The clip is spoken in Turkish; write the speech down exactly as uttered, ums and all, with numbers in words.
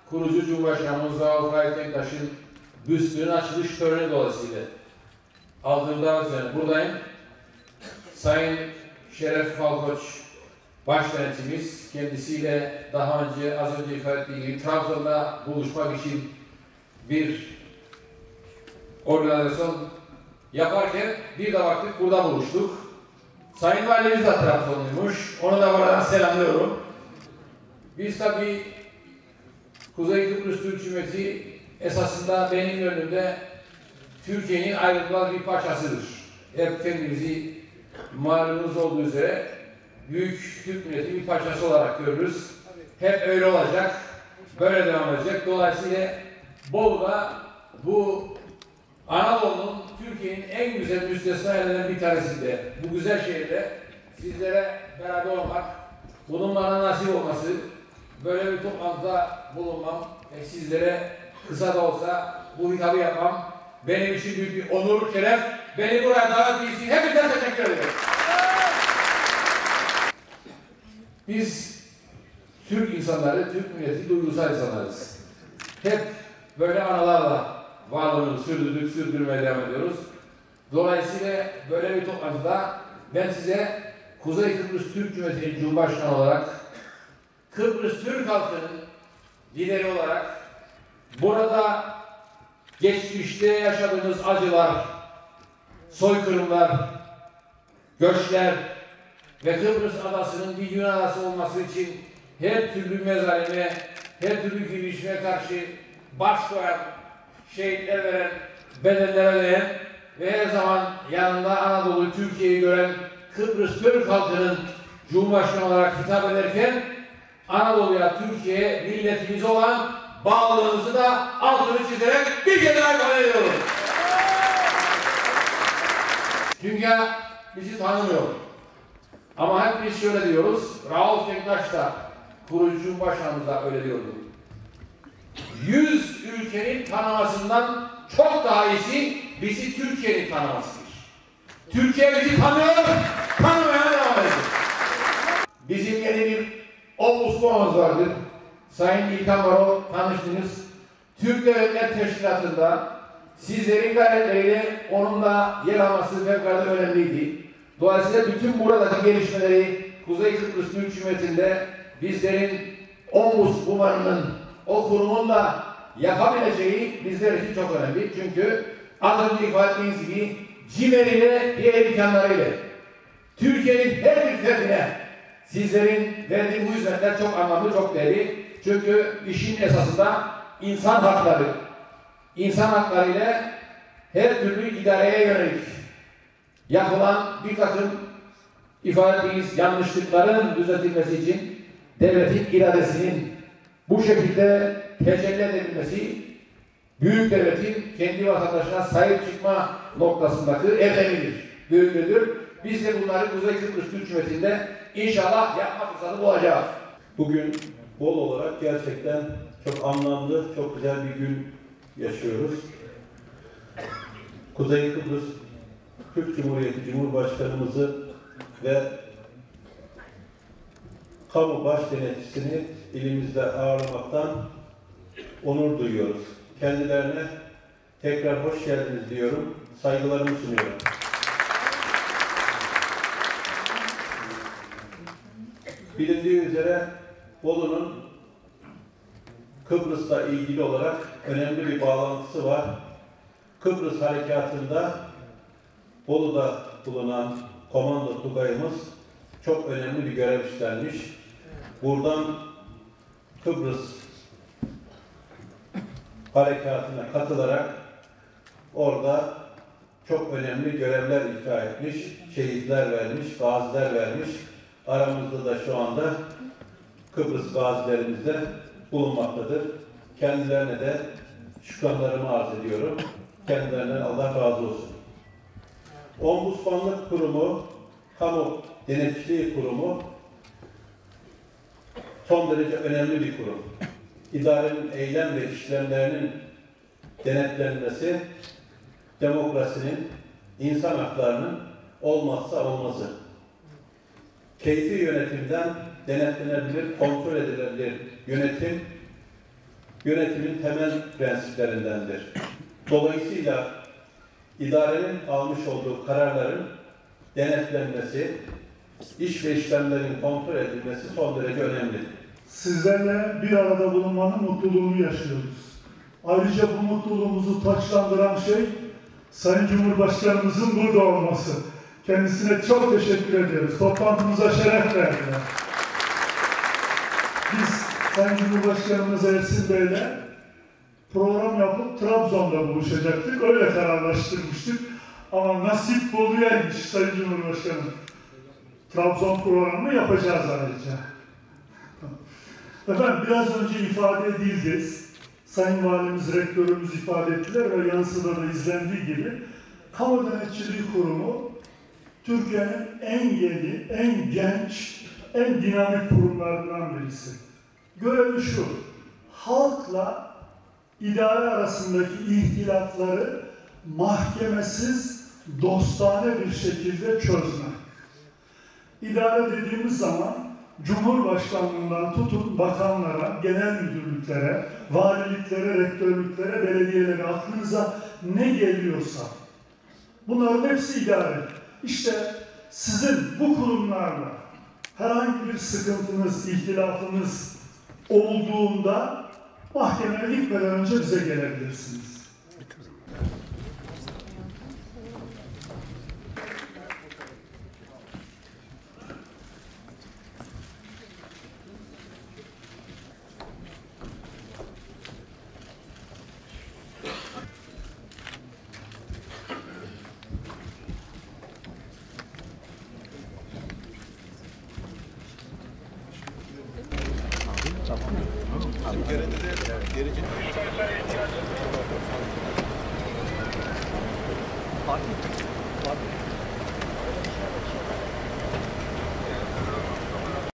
kurucu Cumhurbaşkanımız Rauf Gayet Denktaş'ın büstünün açılış töreni dolayısıyla aldığım davet üzerine buradayım. Sayın Şeref Falkoç Başdenetçimiz, kendisiyle daha önce az önce ifade ettiğim gibi Trabzon'da buluşmak için bir organizasyon yaparken bir de baktık burada buluştuk. Sayın Valimiz de Trabzonluymuş. Onu da buradan selamlıyorum. Biz tabii Kuzey Kıbrıs Türk Cumhuriyeti esasında benim önümde Türkiye'nin ayrılmaz bir parçasıdır. Hep kendimizi malumunuz olduğu üzere büyük Türk milleti bir parçası olarak görürüz. Hep öyle olacak. Böyle devam edecek. Dolayısıyla Bolu'da bu Anadolu'nun Türkiye'nin en güzel müstesna yerlerinden bir tanesinde, bu güzel şehirde sizlere beraber olmak, bunun bana nasip olması, böyle bir toplantıda bulunmam ve sizlere kısa da olsa bu hitabı yapmam benim için büyük bir onur, şeref. Beni buraya davet ettiğiniz için hepinizden teşekkür ederim. Biz Türk insanları, Türk milleti duygusal insanlarız. Hep böyle analarla varlığını sürdürdük, sürdürmeye devam ediyoruz. Dolayısıyla böyle bir toplantıda ben size Kuzey Kıbrıs Türk Cumhuriyeti Cumhurbaşkanı olarak, Kıbrıs Türk halkının lideri olarak burada geçmişte yaşadığımız acılar, soykırımlar, göçler ve Kıbrıs adasının bir Yunan adası olması için her türlü mezalime, her türlü girişime karşı baş koyan, şehitler veren, bedeller ödeyen ve her zaman yanında Anadolu, Türkiye'yi gören Kıbrıs Türk halkının Cumhurbaşkanı olarak hitap ederken Anadolu'ya, Türkiye'ye, milletimiz olan bağlılığımızı da altını çizerek bir kez daha ifade ediyorum. Dünya bizi tanımıyor. Ama hep biz şöyle diyoruz, Rauf Denktaş da kurucu Cumhurbaşkanımız da öyle diyordu. Yüz ülkenin tanımasından çok daha iyisi bizi Türkiye'nin tanımasıdır. Türkiye bizi tanıyor, tanımaya devam edecek. Bizim yeni bir ombudsmanımız vardır. Sayın İlkan Varol, tanıştınız. Türk Devletler Teşkilatı'nda sizlerin gayretleriyle onun da yer alması fevkalade önemliydi. Dolayısıyla bütün buradaki gelişmeleri Kuzey Kıbrıs Türk Cumhuriyeti'nde bizlerin ombudsmanının, o kurumun da yapabileceği bizler için çok önemli. Çünkü az önce ifade ettiğiniz gibi CİMER'iyle, diğer imkanlarıyla Türkiye'nin her bir ferdine sizlerin verdiği bu hizmetler çok anlamlı, çok değerli. Çünkü işin esasında insan hakları, insan hakları ile her türlü idareye yönelik yapılan bir takım ifade ettiğiniz yanlışlıkların düzeltilmesi için devletin iradesinin bu şekilde tecelli edilmesi büyük devletin kendi vatandaşına sahip çıkma noktasındaki erdemidir, büyüklüğüdür. Biz de bunları Kuzey Kıbrıs Türk Cumhuriyeti'nde inşallah yapma fırsatı bulacağız. Bugün Bolu olarak gerçekten çok anlamlı, çok güzel bir gün yaşıyoruz. Kuzey Kıbrıs Türk Cumhuriyeti Cumhurbaşkanımızı ve kamu baş denetçisini ilimizde ağırlamaktan onur duyuyoruz. Kendilerine tekrar hoş geldiniz diyorum, saygılarımı sunuyorum. Bilindiği üzere Bolu'nun Kıbrıs'la ilgili olarak önemli bir bağlantısı var. Kıbrıs Harekatı'nda Bolu'da bulunan komando tugayımız çok önemli bir görev üstlenmiş. Buradan Kıbrıs Harekatı'na katılarak orada çok önemli görevler icra etmiş, şehitler vermiş, gaziler vermiş. Aramızda da şu anda Kıbrıs gazilerimiz de bulunmaktadır. Kendilerine de şükranlarımı arz ediyorum. Kendilerinden Allah razı olsun. Ombudsmanlık Kurumu, Kamu Denetçiliği Kurumu son derece önemli bir kurum. İdarenin eylem ve işlemlerinin denetlenmesi, demokrasinin, insan haklarının olmazsa olmazı. Keyfi yönetimden denetlenebilir, kontrol edilebilir yönetim yönetimin temel prensiplerindendir. Dolayısıyla idarenin almış olduğu kararların denetlenmesi, iş ve işlemlerin kontrol edilmesi son derece önemli. Sizlerle bir arada bulunmanın mutluluğunu yaşıyoruz. Ayrıca bu mutluluğumuzu taçlandıran şey Sayın Cumhurbaşkanımızın burada olması. Kendisine çok teşekkür ediyoruz. Toplantımıza şeref verdiler. Biz Sayın Cumhurbaşkanımız Ersin Bey'le program yapıp Trabzon'da buluşacaktık. Öyle kararlaştırmıştık. Ama nasip Bolu'yaymış Sayın Cumhurbaşkanım. Trabzon programını yapacağız ayrıca. Efendim biraz önce ifade edildi. Sayın Valimiz, Rektörümüz ifade ettiler ve yansıda da izlendiği gibi Kamu Denetçiliği Kurumu Türkiye'nin en yeni, en genç, en dinamik kurumlarından birisi. Görevi şu, halkla idare arasındaki ihtilafları mahkemesiz, dostane bir şekilde çözmek. İdare dediğimiz zaman Cumhurbaşkanlığından tutun bakanlara, genel müdürlüklere, valiliklere, rektörlüklere, belediyelere, aklınıza ne geliyorsa bunların hepsi idare. İşte sizin bu kurumlarla herhangi bir sıkıntınız, ihtilafınız olduğunda mahkemeye gitmeden önce bize gelebilirsiniz. Fatih